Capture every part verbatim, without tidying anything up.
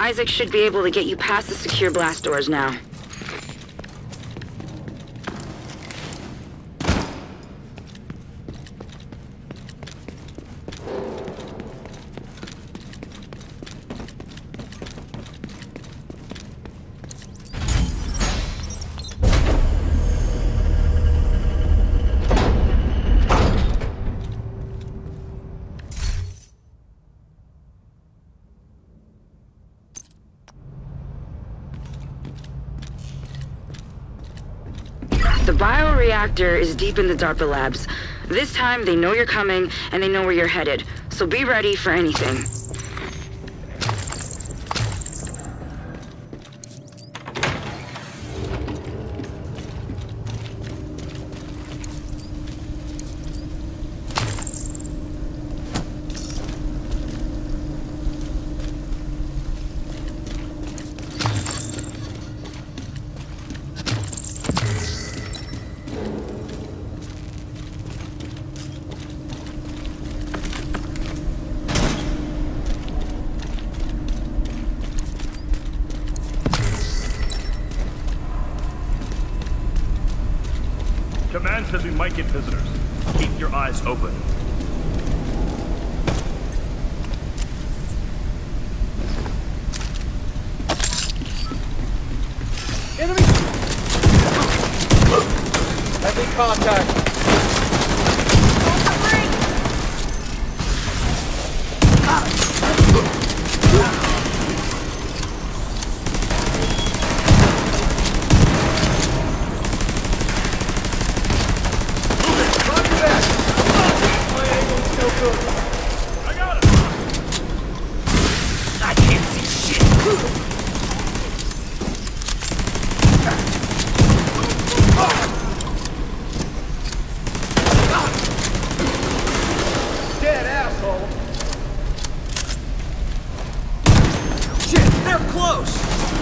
Isaac should be able to get you past the secure blast doors now. The bioreactor is deep in the DARPA labs. This time, they know you're coming, and they know where you're headed. So be ready for anything. Command says we might get visitors. Keep your eyes open. Enemy! Heavy contact! Dead asshole! Shit, they're close!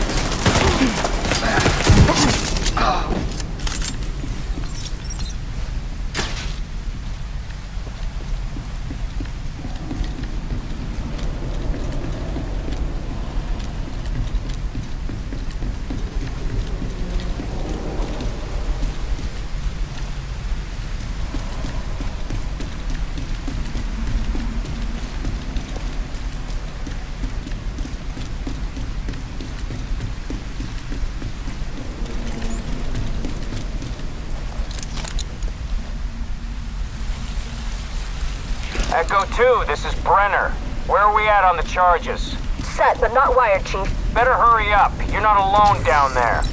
Echo two, this is Brenner. Where are we at on the charges? Set, but not wired, Chief. Better hurry up. You're not alone down there.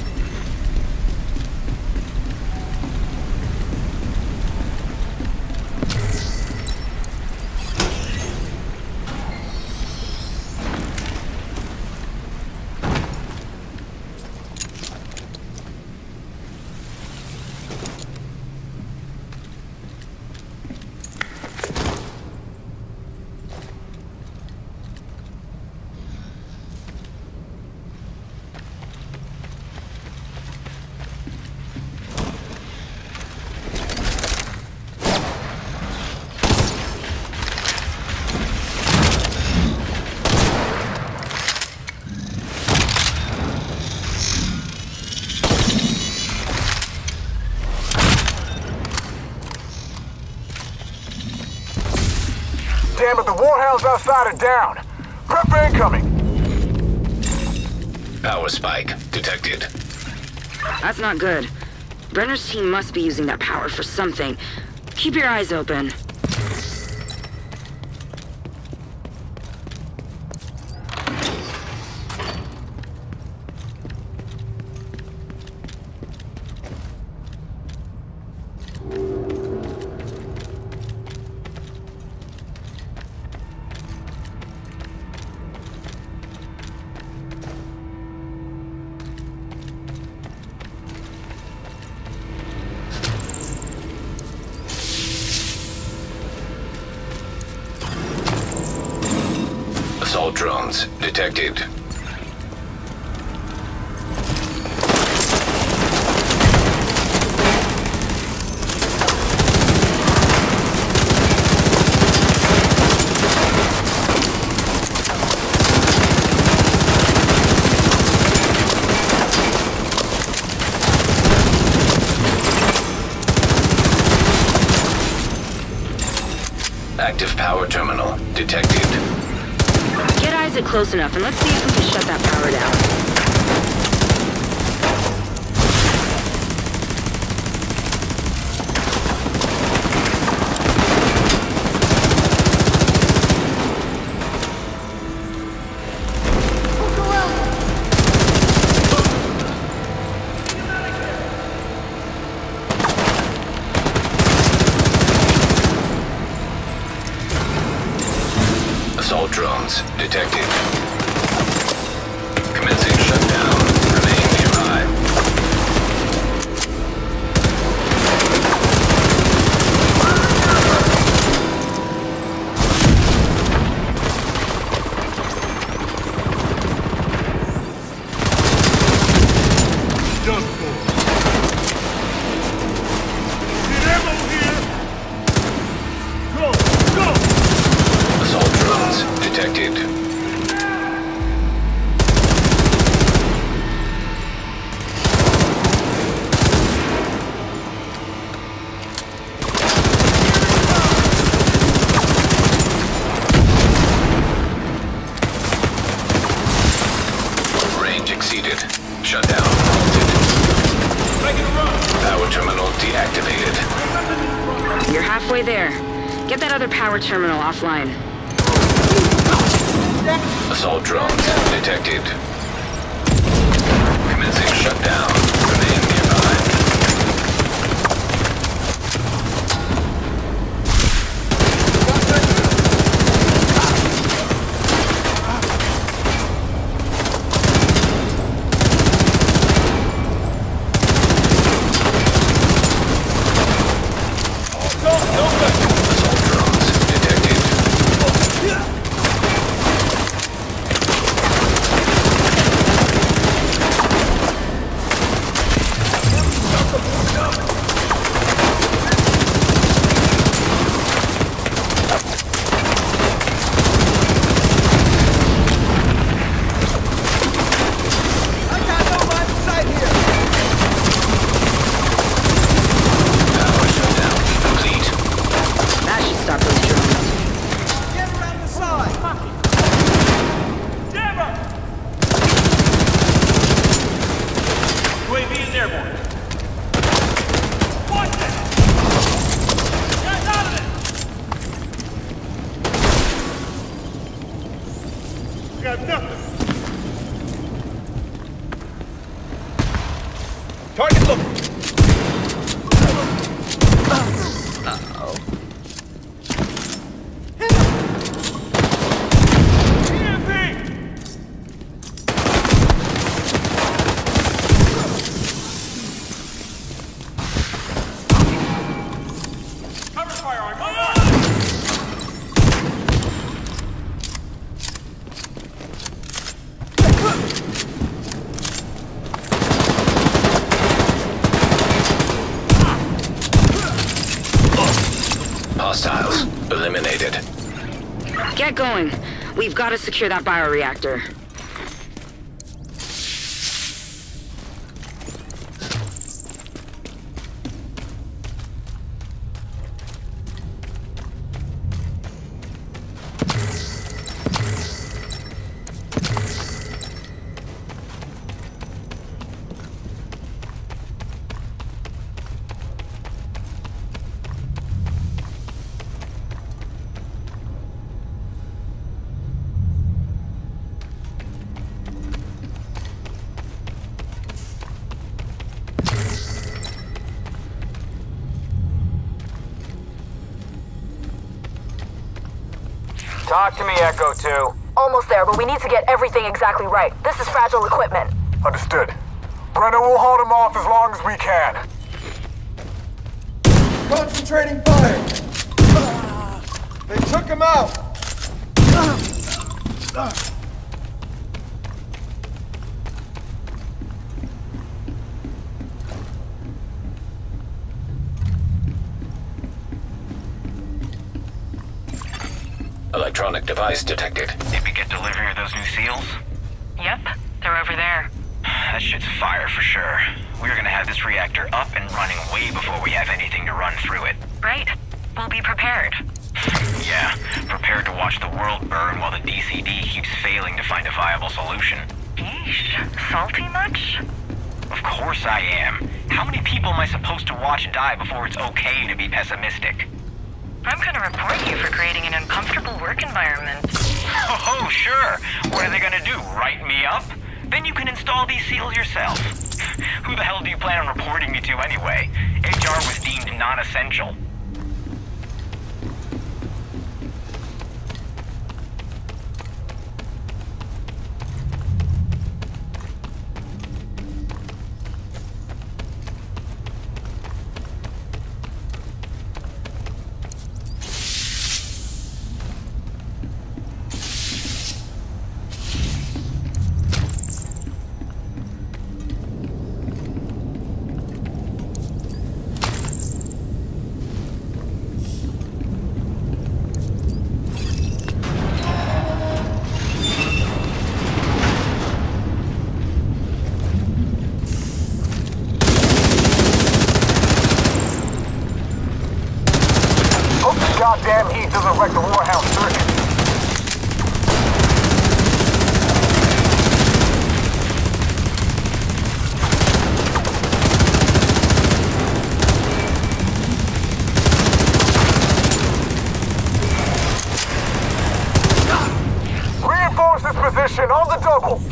Damn it, the Warhound's outside and down. Prep for incoming. Power spike detected. That's not good. Brenner's team must be using that power for something. Keep your eyes open. Assault drones detected. active power terminal detected. Get Isaac close enough and let's see if we can shut that power down. Assault drones detected. Commencing shutdown. Remain nearby. Done for. Get ammo here! Go! Go! Assault drones detected. Range exceeded. Shutdown halted. Making a run! Power terminal deactivated. You're halfway there. Get that other power terminal offline. Assault drones detected. Commencing shutdown. Remain nearby. Assault drones detected. I got no line of sight here. Power shutdown complete. That should stop those drones. Get around the side. Damn it! U A V is airborne. Watch it! Get out of it! Got nothing. Target look. E M P! Cover fire on you. Hostiles eliminated. Get going. We've got to secure that bioreactor. Talk to me, Echo two. Almost there, but we need to get everything exactly right. This is fragile equipment. Understood. Brenner will hold him off as long as we can. Concentrating fire. They took him out. Electronic device detected. Did we get delivery of those new seals? Yep, they're over there. That shit's fire for sure. We're gonna have this reactor up and running way before we have anything to run through it. Right? We'll be prepared. Yeah, prepared to watch the world burn while the D C D keeps failing to find a viable solution. Yeesh. Salty much? Of course I am. How many people am I supposed to watch die before it's okay to be pessimistic? I'm gonna report you for creating an uncomfortable work environment. Oh, sure. What are they gonna do, write me up? Then you can install these seals yourself. Who the hell do you plan on reporting me to anyway? H R was deemed non-essential. Goddamn heat doesn't wreck the Warhound circuit. Reinforce this position on the double.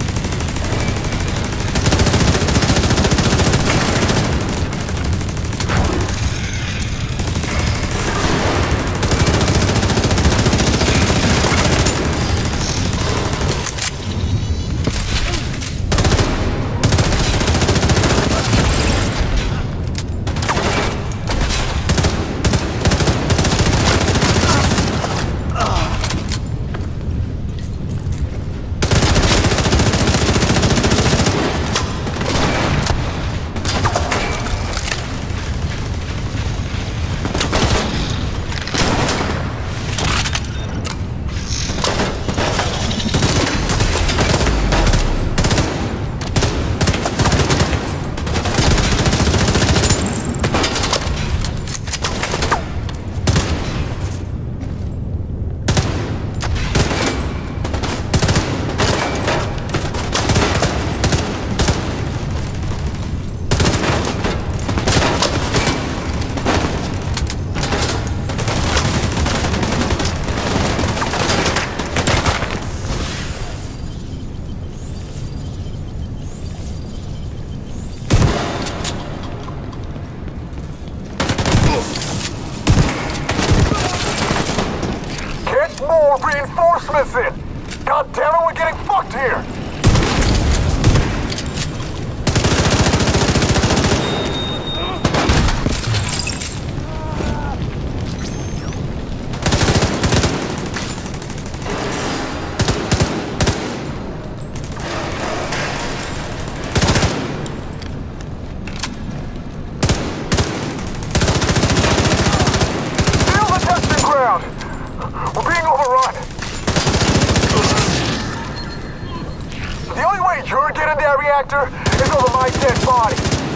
More reinforcements in! God damn it, we're getting fucked here! Feel the testing ground! We're being overrun! The only way you're getting that reactor is over my dead body!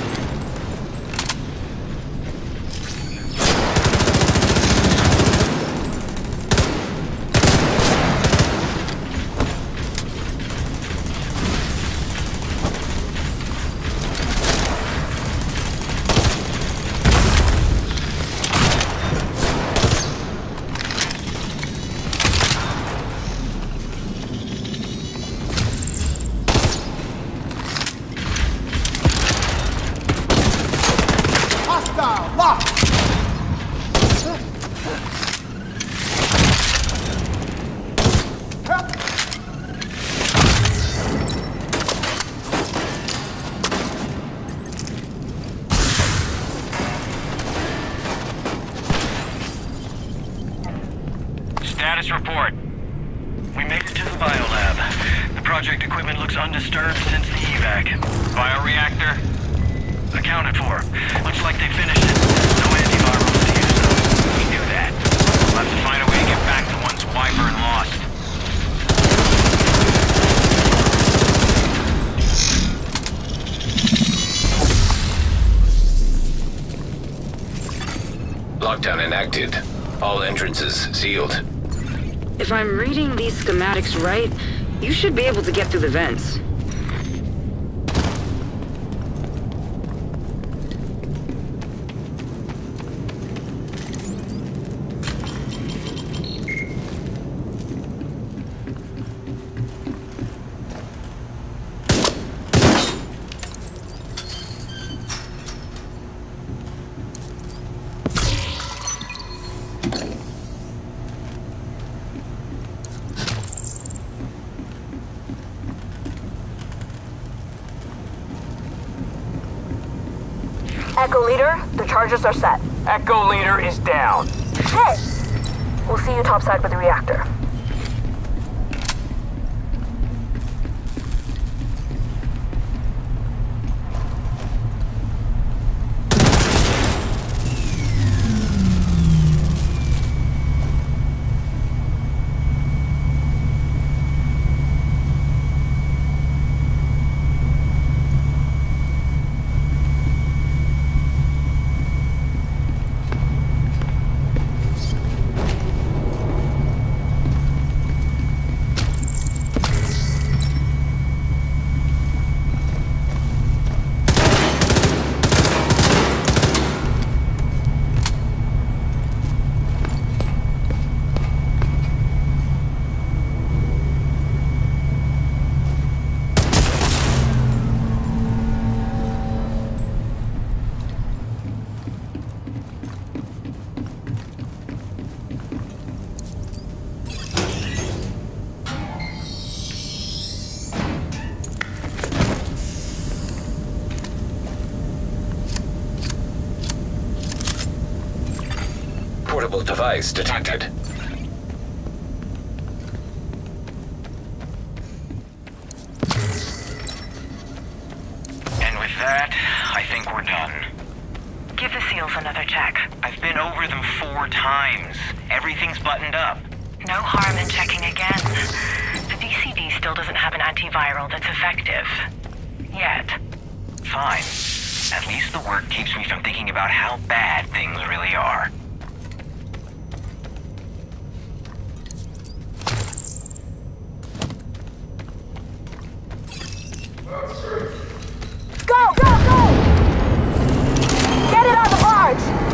Status report. We made it to the biolab. The project equipment looks undisturbed since the evac. Bioreactor? Accounted for. Looks like they finished it. No antivirals to use though. We knew that. We'll have to find a way to get back the ones Wyvern lost. Lockdown enacted. All entrances sealed. If I'm reading these schematics right, you should be able to get through the vents. Echo Leader, the charges are set. Echo Leader is down. Hey! We'll see you topside with the reactor. Portable device detected. And with that, I think we're done. Give the seals another check. I've been over them four times. Everything's buttoned up. No harm in checking again. The D C D still doesn't have an antiviral that's effective. Yet. Fine. At least the work keeps me from thinking about how bad things really are. Go, go, go! Get it on the barge!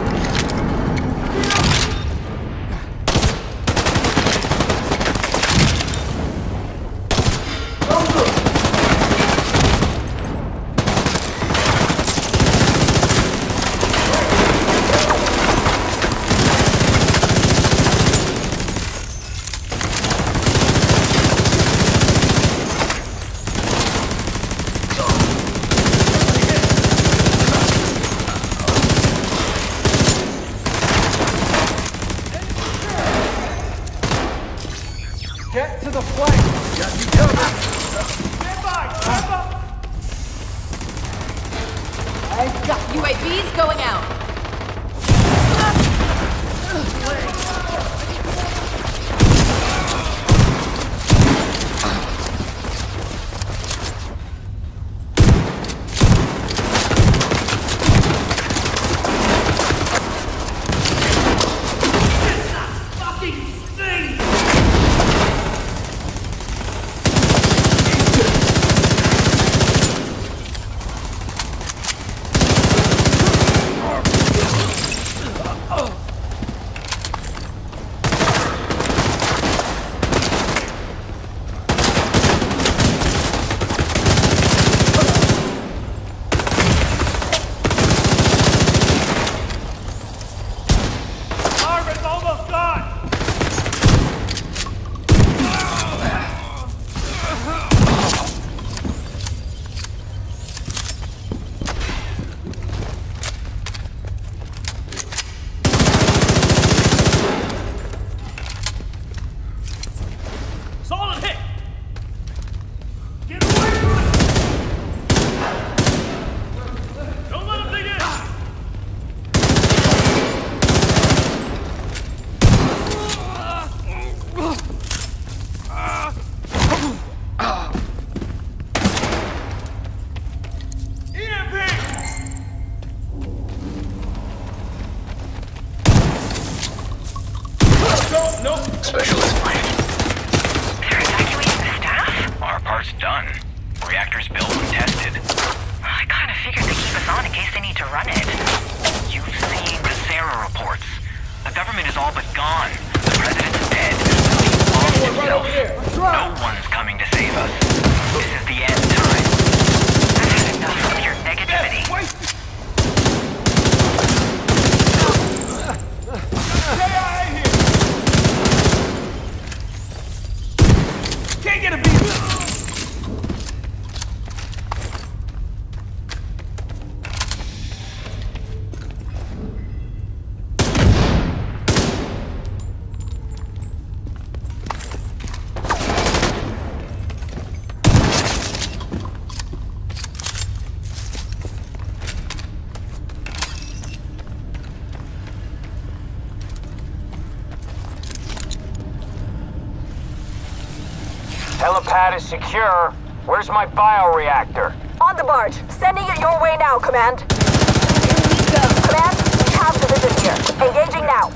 pad is secure. Where's my bioreactor? On the barge. Sending it your way now, Command. Command, we have division here. Engaging now.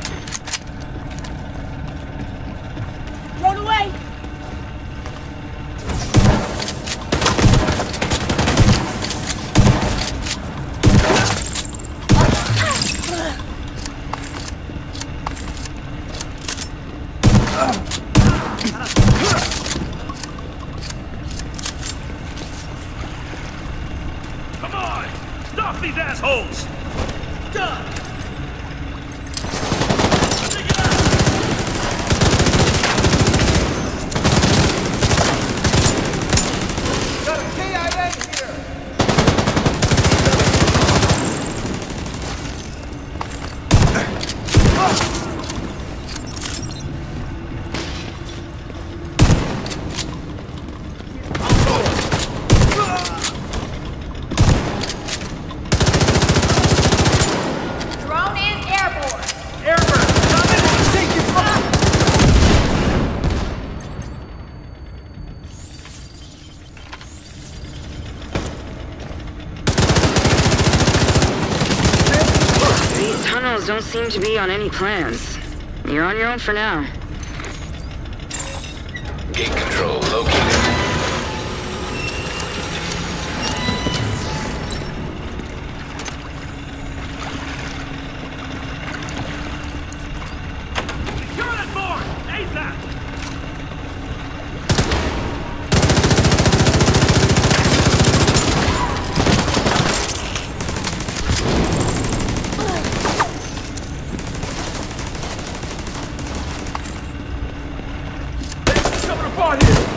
Run away! Come on! Stop these assholes! Done! Got a K I A here! Drone is airborne. Airburn! Take it from These tunnels don't seem to be on any plans. You're on your own for now. Gate control located. Secure that board! ASAP! coming apart here!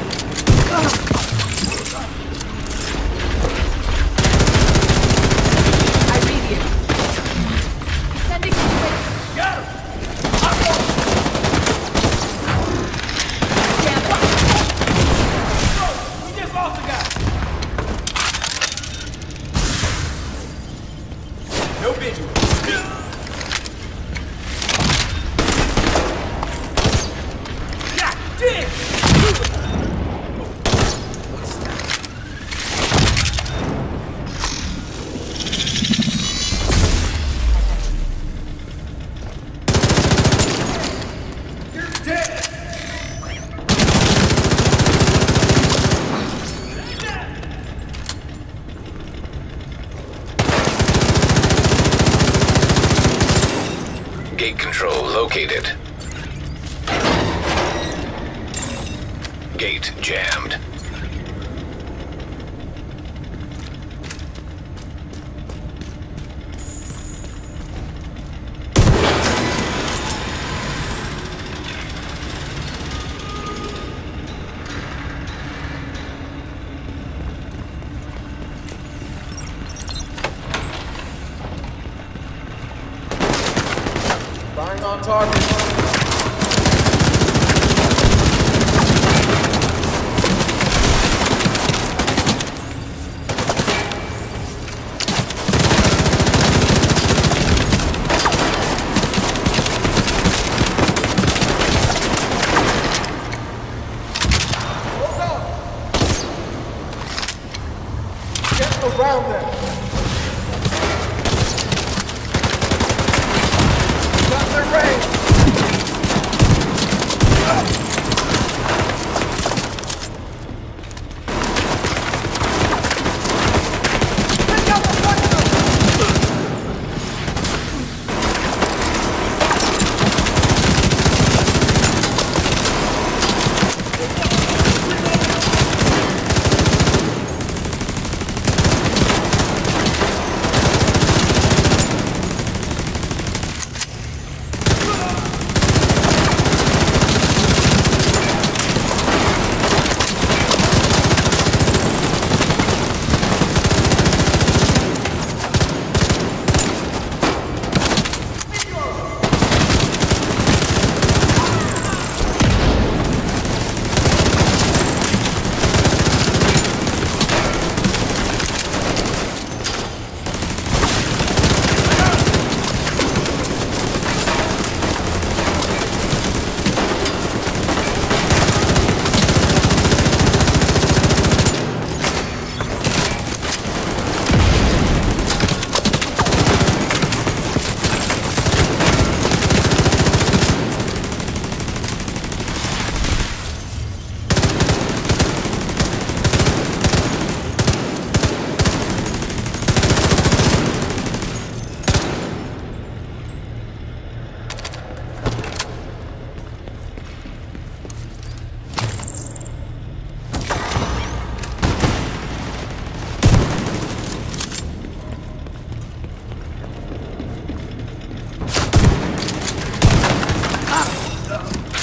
I read you. Sending quick. Got him! Stand by. We just lost the guy! No visual. God damn! You're dead! Gate control located. Gate jammed. Firing on target. Hold on. Get around them. Got their range. Pick up the puncher.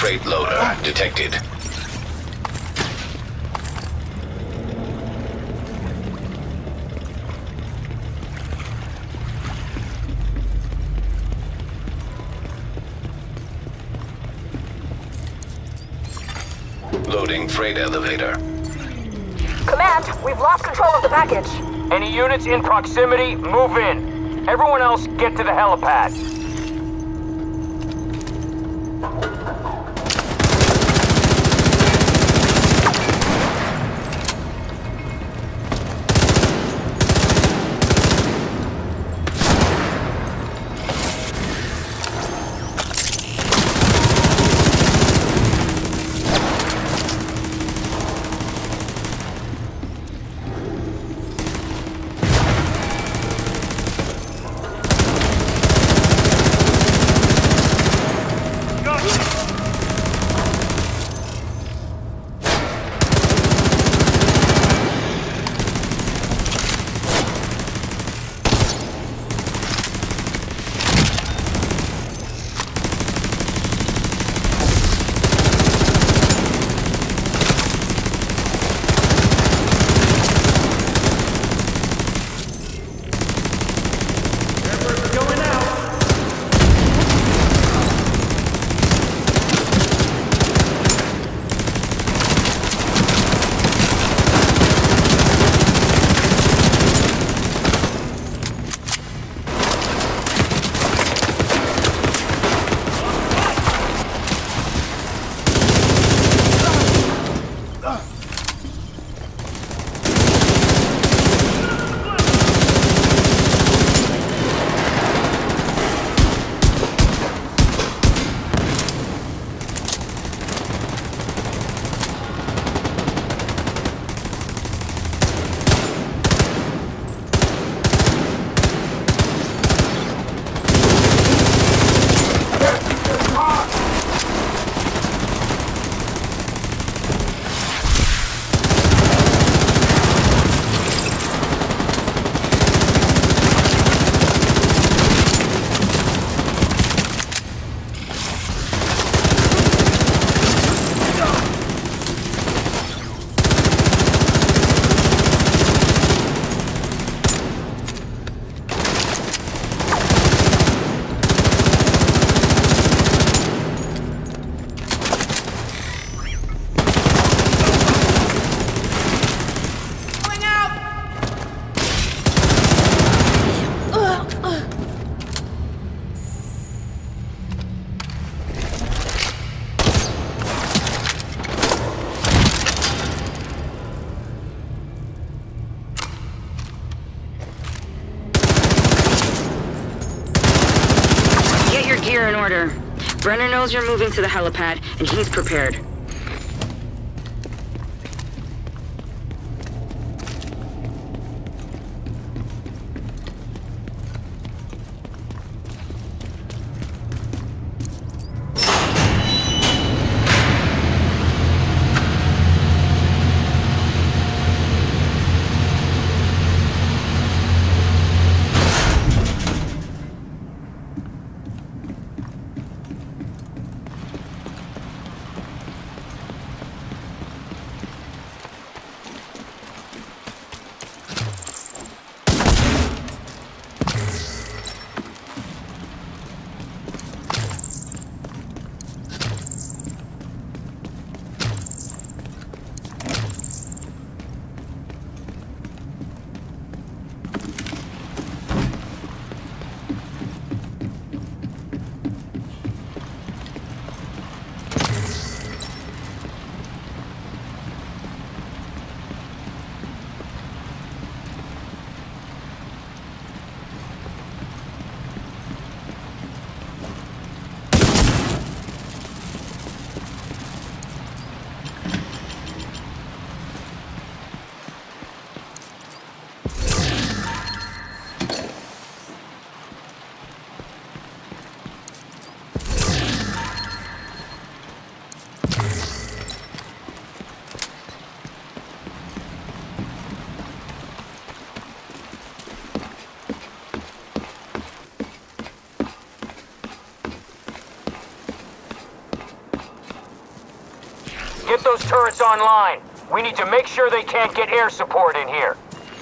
freight loader detected. Loading freight elevator. Command, we've lost control of the package. Any units in proximity, move in. Everyone else, get to the helipad. Gear in order. Brenner knows you're moving to the helipad, and he's prepared. those turrets online. We need to make sure they can't get air support in here.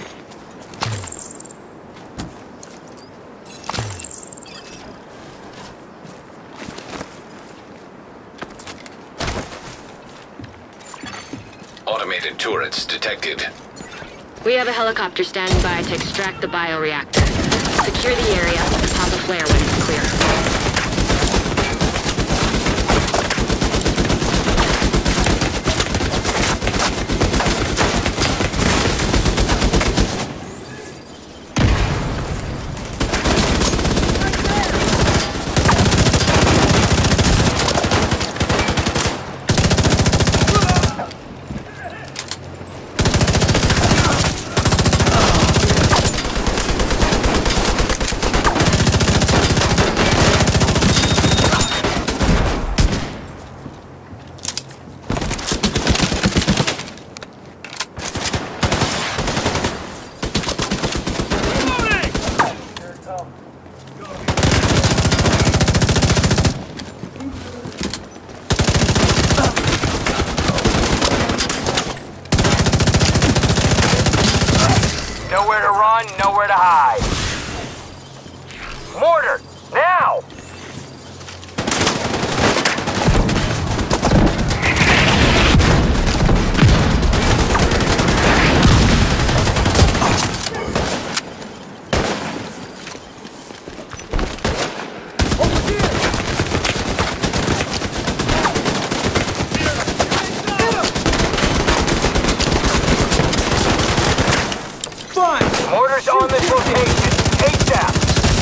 Automated turrets detected. We have a helicopter standing by to extract the bioreactor. Secure the area, pop a flare when it's clear. Nowhere to run, nowhere to hide. Mortar, now! Mortars on this location, ASAP!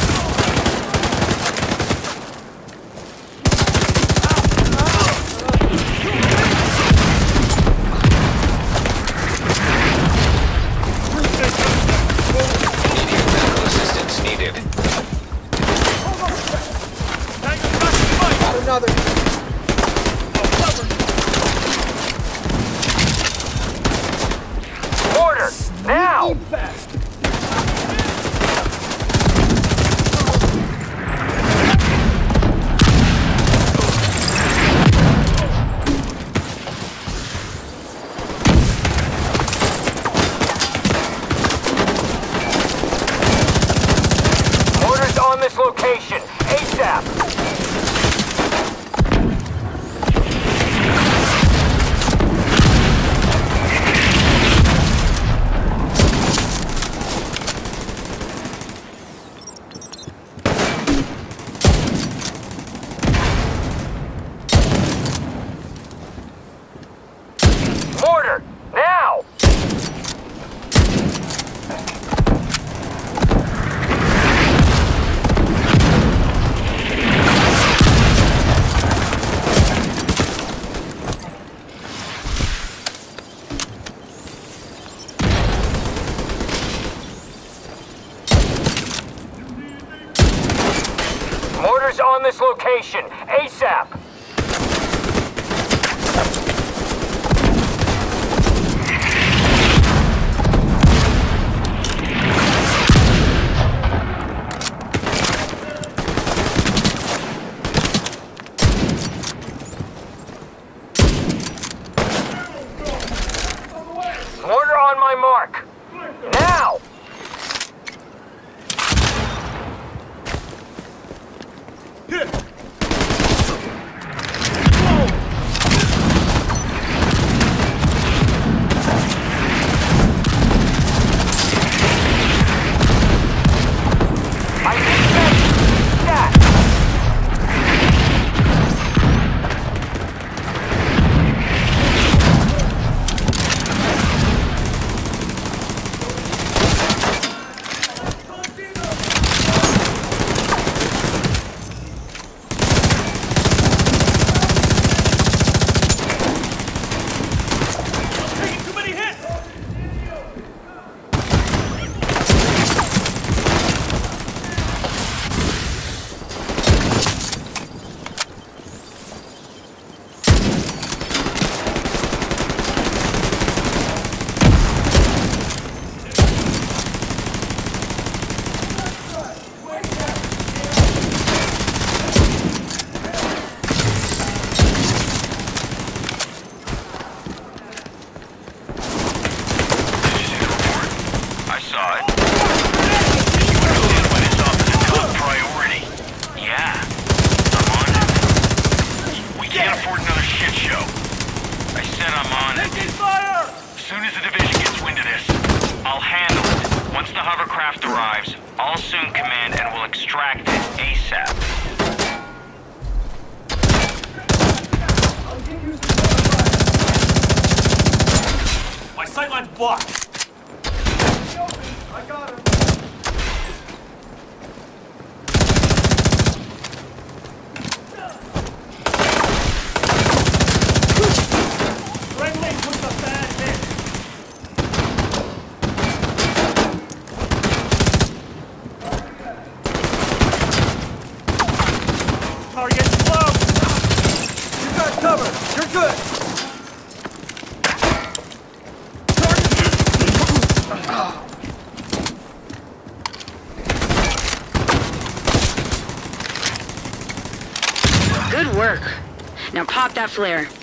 Immediate medical assistance needed. Got another. Mortar, now! Fast. Mortars on this location, ASAP! Mortar, now! Mortars on this location, ASAP! Mortar on my mark. Now! I need that! as the division gets wind of this. I'll handle it. Once the hovercraft arrives, I'll assume command and we'll extract it ASAP. My sightline's blocked. I got him. Red Lake took a bad hit. Target's close. You got cover. You're good. Good work. Now pop that flare.